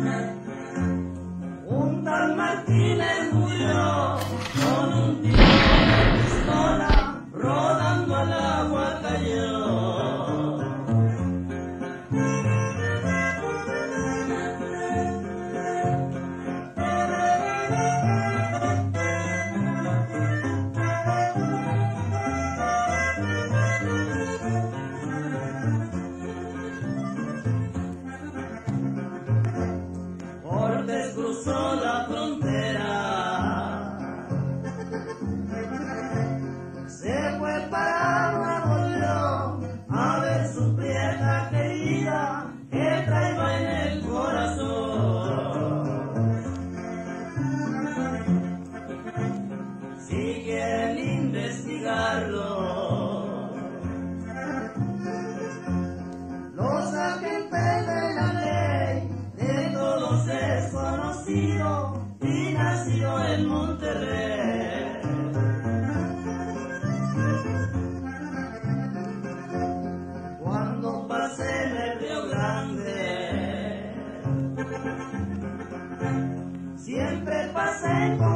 Un tal Martínez murió con un tiro de pistola, rodando al agua cayó. Cruzó la frontera, se fue para Nuevo León a ver su prieta querida que traía en el corazón. Si quieren investigarlo, los agentes de la ley de todos es conocido y nació en Monterrey. Cuando pasé en el Río Grande, siempre pasé con